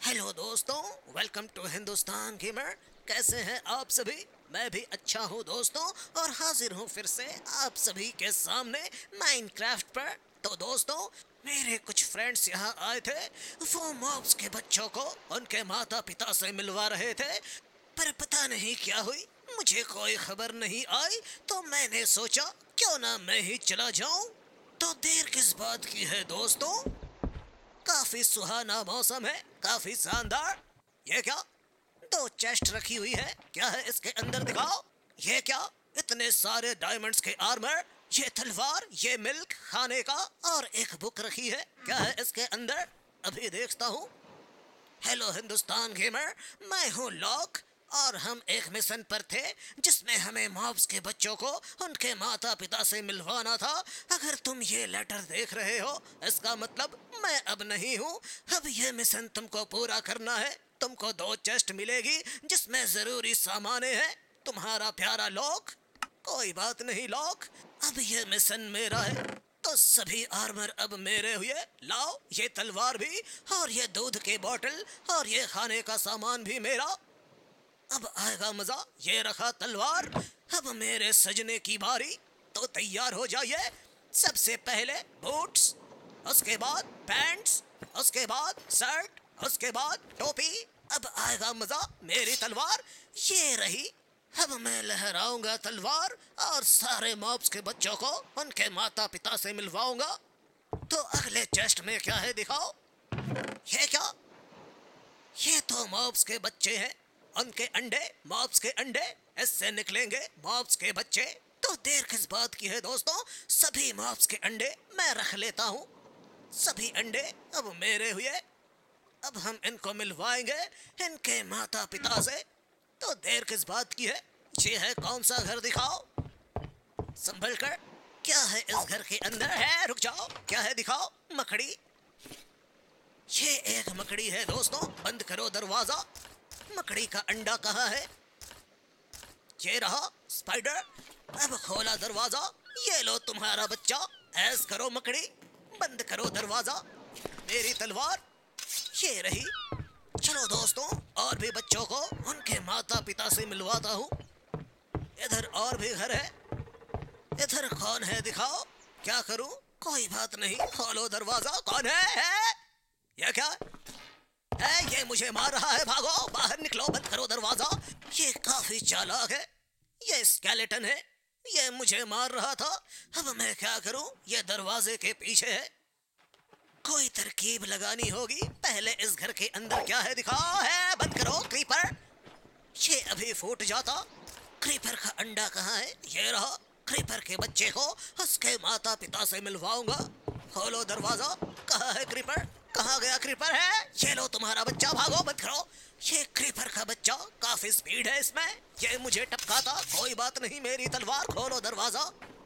Hello दोस्तों, welcome to Hindustan gamer. कैसे हैं आप सभी? मैं भी अच्छा हूँ दोस्तों, और हाजिर हूँ फिर से आप सभी के सामने माइनक्राफ्ट पर। तो दोस्तों, मेरे कुछ फ्रेंड्स यहाँ आए थे। वो मॉब्स के बच्चों को उनके माता पिता से मिलवा रहे थे, पर पता नहीं क्या हुई, मुझे कोई खबर नहीं आई। तो मैंने सोचा क्यों ना मैं ही चला जाऊं। तो देर किस बात की है दोस्तों, काफी सुहाना मौसम है, काफी शानदार। ये क्या, दो चेस्ट रखी हुई है, क्या है इसके अंदर दिखाओ। ये क्या, इतने सारे डायमंड्स के आर्मर, ये तलवार, ये मिल्क खाने का, और एक बुक रखी है, क्या है इसके अंदर, अभी देखता हूँ। हेलो हिंदुस्तान गेमर, मैं हूँ लॉक, और हम एक मिशन पर थे जिसमें हमें मॉब्स के बच्चों को उनके माता पिता से मिलवाना था। अगर तुम ये लेटर देख रहे हो, इसका मतलब मैं अब नहीं हूँ। अब ये मिशन तुमको पूरा करना है। तुमको दो चेस्ट मिलेगी जिसमें जरूरी सामान है। तुम्हारा प्यारा लॉक। कोई बात नहीं लॉक, अब ये मिशन मेरा है, तो सभी आर्मर अब मेरे हुए। लाओ ये तलवार भी, और ये दूध के बोतल, और ये खाने का सामान भी मेरा। अब आएगा मजा। ये रखा तलवार, अब मेरे सजने की बारी। तो तैयार हो जाइए। सबसे पहले बूट्स, उसके बाद पैंट्स, उसके बाद शर्ट, उसके बाद टोपी। अब आएगा मजा। मेरी तलवार ये रही। अब मैं लहराऊंगा तलवार, और सारे मॉब्स के बच्चों को उनके माता पिता से मिलवाऊंगा। तो अगले चेस्ट में क्या है दिखाओ। ये क्या, ये तो मॉब्स के बच्चे हैं। उनके अंडे, मॉब्स के अंडे, इससे निकलेंगे मॉब्स के बच्चे। तो देर किस बात की है दोस्तों, सभी मॉब्स के अंडे मैं रख लेता हूँ। सभी अंडे अब मेरे हुए। अब हम इनको मिलवाएंगे इनके माता पिता से। तो देर किस बात की है। ये है कौन सा घर दिखाओ, संभल कर। क्या है इस घर के अंदर है, रुक जाओ, क्या है दिखाओ। मकड़ी, ये एक मकड़ी है दोस्तों, बंद करो दरवाजा। मकड़ी का अंडा कहाँ है, ये रहा स्पाइडर। अब खोला दरवाजा, ये लो तुम्हारा बच्चा। ऐस करो मकड़ी, बंद करो दरवाजा। मेरी तलवार ये रही। चलो दोस्तों, और भी बच्चों को उनके माता पिता से मिलवाता हूँ। इधर और भी घर है। इधर कौन है दिखाओ। क्या करूँ, कोई बात नहीं, खोलो दरवाजा। कौन है? ये क्या है, ये मुझे मार रहा है, भागो बाहर निकलो, बंद करो दरवाजा। ये काफी चालाक है। ये स्केलेटन है, ये मुझे मार रहा था। अब मैं क्या करूं, ये दरवाजे के पीछे है। कोई तरकीब लगानी होगी। पहले इस घर के अंदर क्या है दिखाओ। है, बंद करो क्रीपर, ये अभी फूट जाता। क्रीपर का अंडा कहाँ है, ये रहा। क्रीपर के बच्चे को उसके माता पिता से मिलवाऊंगा। खोलो दरवाजा। कहाँ है क्रीपर, कहाँ गया क्रीपर? है, ये लो तुम्हारा बच्चा, भागो, बंद करो। ये क्रीपर का बच्चा, काफी स्पीड है इसमें, ये मुझे टपकाता। कोई बात नहीं, मेरी तलवार। खोलो दरवाजा।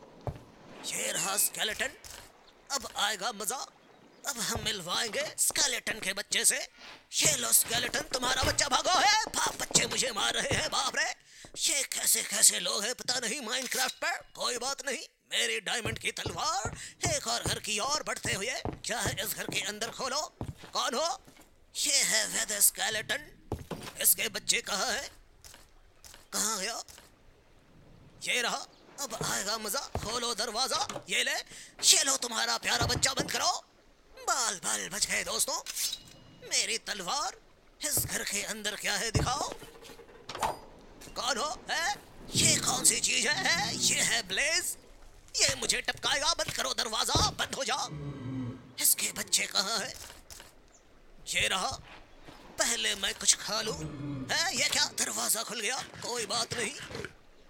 ये रहा स्केलेटन। अब आएगा मजा। अब हम मिलवाएंगे स्केलेटन के बच्चे से। ये लो स्केलेटन, तुम्हारा बच्चा, भागो। है बाप, बच्चे मुझे मार रहे हैं, बाप रे। ये कैसे कैसे लोग हैं पता नहीं माइनक्राफ्ट पर। कोई बात नहीं, मेरी डायमंड की तलवार। एक और घर की ओर बढ़ते हुए, क्या है इस घर के अंदर, खोलो। कौन हो? ये है वेदर स्केलेटन। इसके बच्चे कहाँ है, कहाँ गया? ये रहा। अब आएगा मजा। खोलो दरवाजा। ये ले, ये लो तुम्हारा प्यारा बच्चा, बंद करो। बाल बाल बच गए दोस्तों। मेरी तलवार। इस घर के अंदर क्या है दिखाओ। कौन हो? है, ये कौन सी चीज है? ये है ब्लेज, ये मुझे टपकाएगा। बंद करो दरवाजा, बंद हो जाओ। इसके बच्चे कहाँ है? ये रहा। पहले मैं कुछ खा लूं। है, ये क्या, दरवाजा खुल गया। कोई बात नहीं,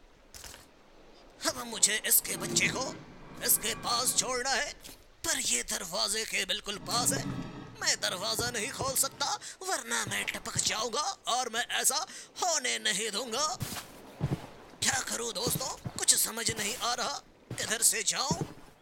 अब मुझे इसके बच्चे को इसके पास छोड़ना है। पर ये दरवाजे के बिल्कुल पास है। मैं दरवाजा नहीं खोल सकता, वरना मैं टपक जाऊंगा, और मैं ऐसा होने नहीं दूंगा। क्या करूं दोस्तों, कुछ समझ नहीं आ रहा, किधर से जाऊं।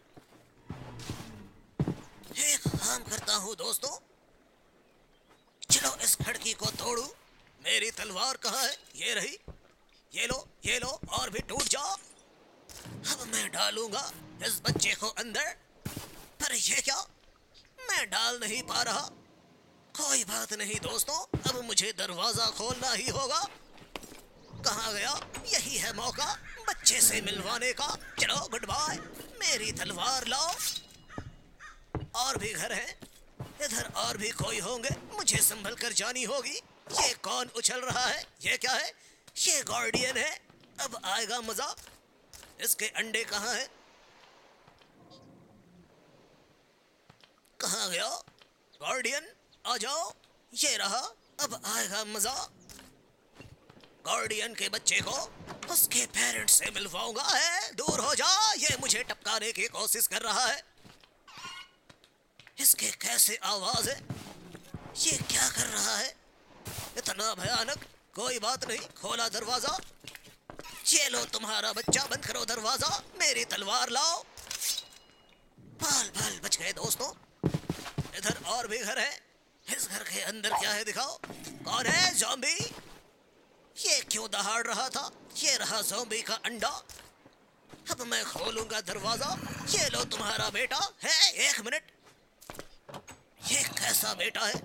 एक काम करता हूं दोस्तों, चलो इस खिड़की को तोड़ू। मेरी तलवार कहाँ है? ये रही। ये लो, ये लो, और भी टूट जाओ। अब मैं डालूंगा इस बच्चे को अंदर। पर ये क्या, मैं डाल नहीं पा रहा। कोई बात नहीं दोस्तों, अब मुझे दरवाजा खोलना ही होगा। कहाँ गया? यही है मौका बच्चे से मिलवाने का। चलो गुड बाय, मेरी तलवार लाओ। और भी घर हैं, इधर और भी कोई होंगे, मुझे संभल कर जानी होगी। ये कौन उछल रहा है? ये क्या है? ये गार्डियन है, अब आएगा मजा। इसके अंडे कहाँ हैं? कहाँ गया गार्डियन? आ जाओ, ये रहा, अब आएगा मजा। गार्डियन के बच्चे को उसके पेरेंट्स से मिलवाऊंगा। है, दूर हो जा, ये मुझे टपकाने की कोशिश कर रहा है। इसके कैसे आवाज है? ये क्या कर रहा है? इतना भयानक। कोई बात नहीं, खोला दरवाजा। ये लो तुम्हारा बच्चा, बंद करो दरवाजा, मेरी तलवार लाओ। बाल बाल बच गए दोस्तों। इधर और भी घर है, इस घर के अंदर क्या है दिखाओ। कौन है? ज़ॉम्बी। ये क्यों दहाड़ रहा था? ये रहा ज़ॉम्बी का अंडा। अब मैं खोलूंगा दरवाजा। ये लो तुम्हारा बेटा है। एक मिनट, ये कैसा बेटा है?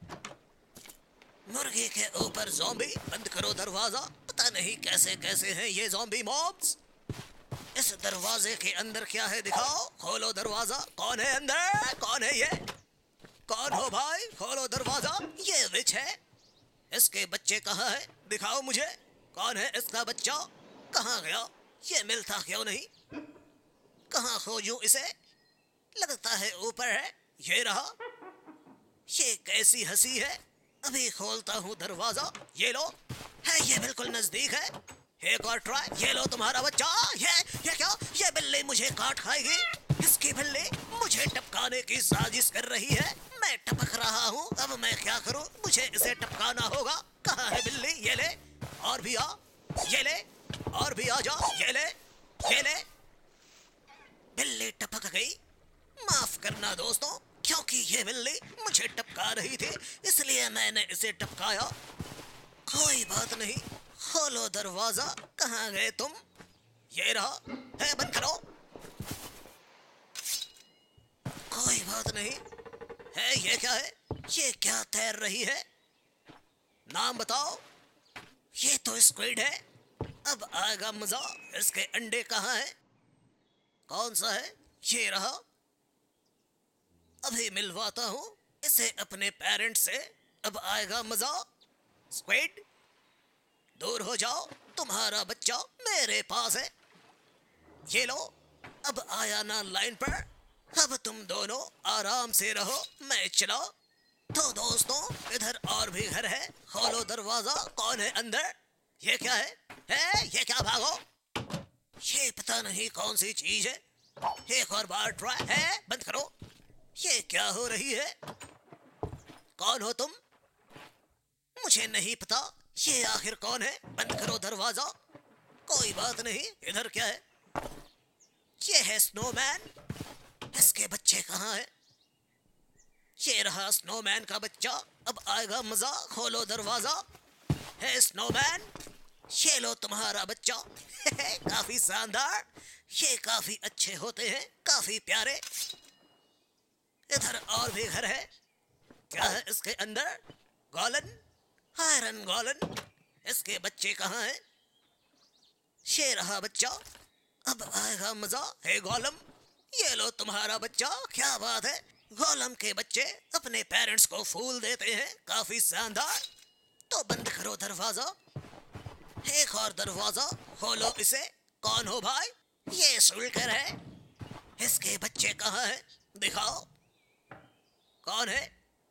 मुर्गी के ऊपर ज़ॉम्बी। बंद करो दरवाजा। पता नहीं कैसे कैसे हैं ये ज़ॉम्बी मॉब्स। इस दरवाजे के अंदर क्या है दिखाओ। खोलो दरवाजा। कौन है अंदर? कौन है ये? कौन हो भाई? खोलो दरवाजा। ये विच है। इसके बच्चे कहाँ है? दिखाओ मुझे। कौन है इसका बच्चा? कहाँ गया? ये मिलता क्यों नहीं? कहाँ खोजूं इसे? लगता है ऊपर है। ये रहा। ये कैसी हंसी है? अभी खोलता हूँ दरवाजा। ये लो, है ये बिल्कुल नजदीक है। एक और ट्राई। ये लो तुम्हारा बच्चा। ये क्या? ये बिल्ली मुझे काट खाएगी। इसकी बिल्ली मुझे टपकाने की साजिश कर रही है। मैं टपक रहा हूँ, अब मैं क्या करूँ? मुझे इसे टपकाना होगा। कहाँ है बिल्ली? ये ले, और भी आ। ये ले, और भी आ जा। ये ले, ये ले। बिल्ली टपक गई। माफ करना दोस्तों, क्योंकि ये बिल्ली मुझे टपका रही थी, इसलिए मैंने इसे टपकाया। कोई बात नहीं, खोलो दरवाजा। कहाँ गए तुम? ये रहा है, बंद करो। कोई बात नहीं है। ये क्या है? ये क्या तैर रही है? नाम बताओ। ये तो स्क्विड है, अब आएगा मजा। इसके अंडे कहाँ हैं? कौन सा है? ये रहा। अभी मिलवाता हूँ इसे अपने पेरेंट्स से, अब आएगा मजा। स्क्विड, दूर हो जाओ, तुम्हारा बच्चा मेरे पास है। ये लो, अब आया ना लाइन पर। अब तुम दोनों आराम से रहो, मैं चला। तो दोस्तों, इधर और भी घर है, खोलो दरवाजा। कौन है अंदर? ये क्या है? ये क्या? भागो। ये पता नहीं कौन सी चीज है। एक और बार ट्राई। है, बंद करो। ये क्या हो रही है? कौन हो तुम? मुझे नहीं पता। ये आखिर कौन है? बंद करो दरवाजा। कोई बात नहीं। इधर क्या है? ये है स्नोमैन। इसके बच्चे कहाँ हैं? ये रहा स्नोमैन का बच्चा, अब आएगा मजा। खोलो दरवाजा। है स्नोमैन, ये लो तुम्हारा बच्चा। काफी शानदार। ये काफी अच्छे होते हैं, काफी प्यारे। इधर और भी घर है, क्या है इसके अंदर? Golem, iron golem. इसके बच्चे कहाँ हैं? ये रहा बच्चा, अब आएगा मजा। है गोलम, ये लो तुम्हारा बच्चा। क्या बात है, गोलम के बच्चे अपने पेरेंट्स को फूल देते हैं, काफी शानदार। तो बंद करो दरवाजा। एक और दरवाजा खोलो इसे। कौन हो भाई? ये सुल्कर है। इसके बच्चे कहाँ हैं? दिखाओ। कौन है?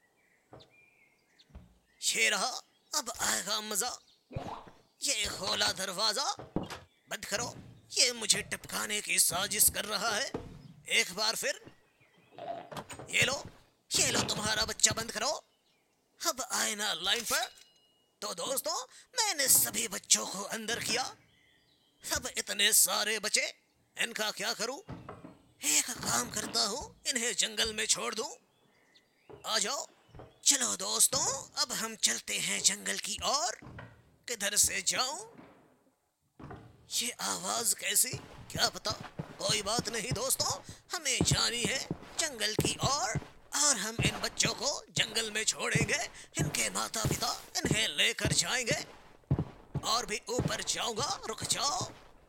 ये रहा, अब आएगा मजा। ये खोला दरवाजा। बंद करो, ये मुझे टपकाने की साजिश कर रहा है। एक बार फिर। ये लो तुम्हारा बच्चा। बंद करो। अब आए ना लाइन पर। तो दोस्तों, मैंने सभी बच्चों को अंदर किया। सब इतने सारे बचे, इनका क्या करूं? एक काम करता हूं, इन्हें जंगल में छोड़ दूं। आ जाओ। चलो दोस्तों, अब हम चलते हैं जंगल की ओर। किधर से जाऊं? ये आवाज कैसी? क्या पता। कोई बात नहीं दोस्तों, हमें जानी है जंगल की ओर। और हम इन बच्चों को जंगल में छोड़ेंगे। इनके माता पिता इन्हें लेकर जाएंगे। और भी ऊपर जाऊंगा, रुक जाओ,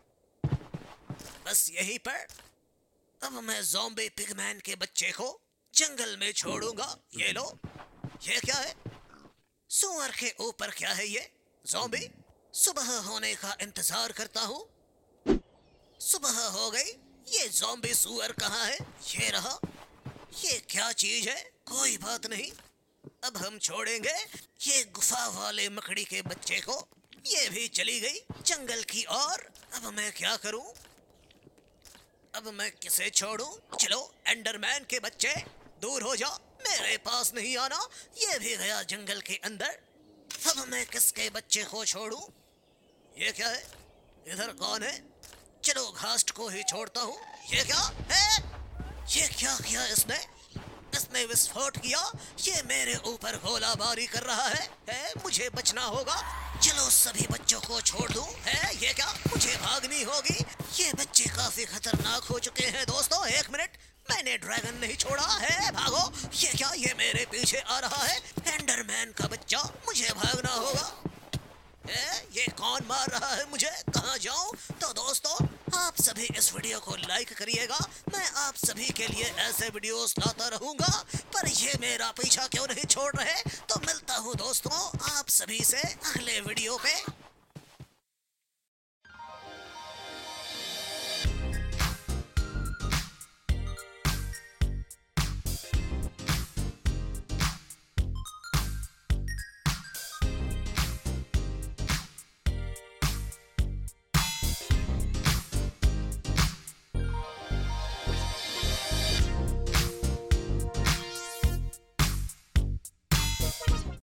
बस यहीं पर। अब मैं ज़ॉम्बी पिगमैन के बच्चे को जंगल में छोड़ूंगा। ये लो, ये क्या है? सुअर के ऊपर क्या है ये? ज़ॉम्बी, सुबह होने का इंतजार करता हूँ। सुबह हो गई, ये ज़ॉम्बी सुअर कहाँ है? ये रहा। ये क्या चीज है? कोई बात नहीं, अब हम छोड़ेंगे ये गुफा वाले मकड़ी के बच्चे को। ये भी चली गई जंगल की ओर। अब मैं क्या करूं? अब मैं किसे छोड़ूं? चलो एंडरमैन के बच्चे, दूर हो जा, मेरे पास नहीं आना। ये भी गया जंगल के अंदर। अब मैं किसके बच्चे को छोड़ूं? ये क्या है? इधर कौन है? चलो घास्ट को ही छोड़ता हूँ। ये क्या है? ये क्या किया इसने? इसने विस्फोट किया। ये मेरे ऊपर गोलाबारी कर रहा है? मुझे बचना होगा। चलो सभी बच्चों को छोड़ दूं। है ये क्या? मुझे भागनी होगी। ये बच्चे काफी खतरनाक हो चुके हैं दोस्तों। एक मिनट, मैंने ड्रैगन नहीं छोड़ा है। भागो। ये क्या? ये मेरे पीछे आ रहा है। एंडरमैन का बच्चा, मुझे भागना होगा। ये कौन मार रहा है मुझे? कहाँ जाऊं? तो दोस्तों, आप सभी इस वीडियो को लाइक करिएगा। मैं आप सभी के लिए ऐसे वीडियोस लाता रहूंगा। पर ये मेरा पीछा क्यों नहीं छोड़ रहे? तो मिलता हूँ दोस्तों आप सभी से अगले वीडियो पे।